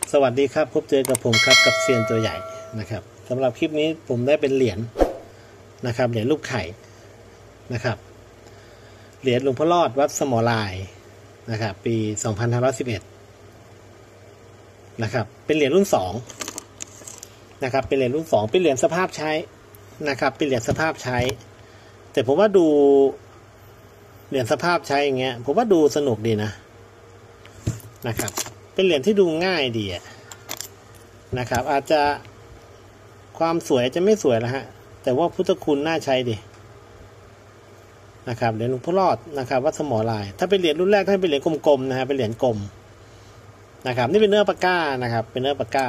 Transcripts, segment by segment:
สวัสดีครับพบเจอกับผมครับกับเซียนตัวใหญ่นะครับสำหรับคลิปนี้ผมได้เป็นเหรียญนะครับเหรียญรูปไข่นะครับเหรียญหลวงพ่อรอดวัดสมอลายนะครับปี2511นะครับเป็นเหรียญรุ่น2นะครับเป็นเหรียญรุ่น2เป็นเหรียญสภาพใช้นะครับเป็นเหรียญสภาพใช้แต่ผมว่าดูเหรียญสภาพใช้อย่างเงี้ยผมว่าดูสนุกดีนะครับเป็นเหรียญที่ดูง่ายดีนะครับอาจจะความสวยจะไม่สวยแล้วฮะแต่ว่าพุทธคุณน่าใช้ดีนะครับเหรียญหลวงพ่อรอดนะครับวัดสมอลายถ้าเป็นเหรียญรุ่นแรกถ้าเป็นเหรียญกลมๆนะฮะเป็นเหรียญกลมนะครับนี่เป็นเนื้อปากก้านะครับเป็นเนื้อปากก้า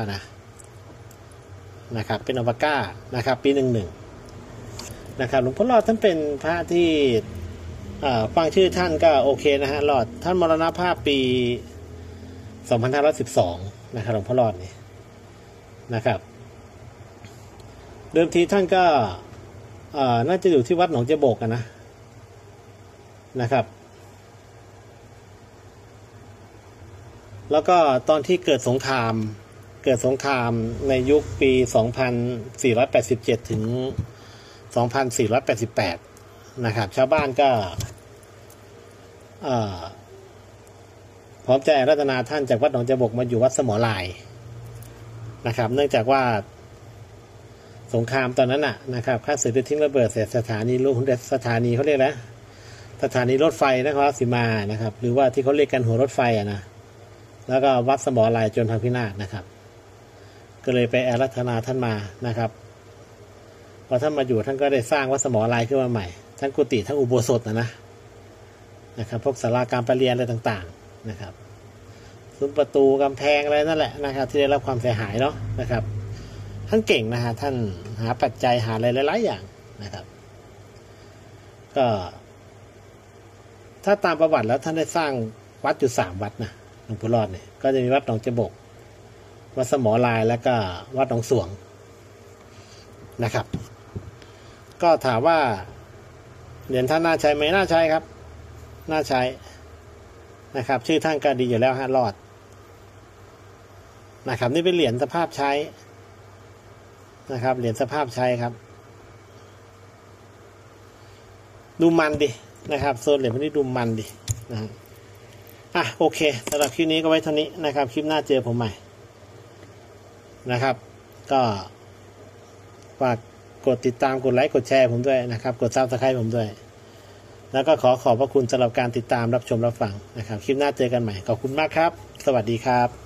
นะครับเป็นอัลปาก้านะครับปี11นะครับหลวงพ่อรอดท่านเป็นพระที่ฟังชื่อท่านก็โอเคนะฮะรอดท่านมรณภาพปี2512นะครับหลวงพ่อรอดนี่นะครับเดิมทีท่านก็น่าจะอยู่ที่วัดหนองเจโบกนะครับแล้วก็ตอนที่เกิดสงครามในยุคปี2487ถึง2488นะครับชาวบ้านก็พร้อมใจรัตนาท่านจากวัดหนองเจโบกมาอยู่วัดสมอลายนะครับเนื่องจากว่าสงครามตอนนั้นนะครับข้าศึกได้ทิ้งระเบิดเสร็จสถานีสถานีเขาเรียกนะสถานีรถไฟนครราชสีมานะครับหรือว่าที่เขาเรียกกันหัวรถไฟนะแล้วก็วัดสมอลายจนพังพินาศนะครับก็เลยไปอารัธนาท่านมานะครับพอท่านมาอยู่ท่านก็ได้สร้างวัดสมอลายขึ้นมาใหม่ทั้งกุฏิทั้งอุโบสถนะครับพวกศาลาการประเรียนอะไรต่างๆนะครับซุ้มประตูกำแพงอะไรนั่นแหละนะครับที่ได้รับความเสียหายเนาะนะครับท่านเก่งนะฮะท่านหาปัจจัยหาอะไรหลายๆอย่างนะครับก็ถ้าตามประวัติแล้วท่านได้สร้างวัดอยู่3วัดนะหลวงพ่อรอดเนี่ยก็จะมีวัดหนองเจโบกวัดสมอลายแล้วก็วัดหนองสวงนะครับก็ถามว่าเหรียญท่านน่าใช้ไหมน่าใช้ครับน่าใช้นะครับชื่อท่านก็ดีอยู่แล้วฮะรอดนะครับนี่เป็นเหรียญสภาพใช้นะครับเหรียญสภาพใช้ครับดูมันดินะครับโซนเหรียญพวกนี้ดูมันดินะโอเคสำหรับคลิปนี้ก็ไว้เท่านี้นะครับคลิปหน้าเจอผมใหม่นะครับก็ฝากกดติดตามกดไลค์กดแชร์ผมด้วยนะครับกดSubscribeผมด้วยแล้วก็ขอบพระคุณสำหรับการติดตามรับชมรับฟังนะครับคลิปหน้าเจอกันใหม่ขอบคุณมากครับสวัสดีครับ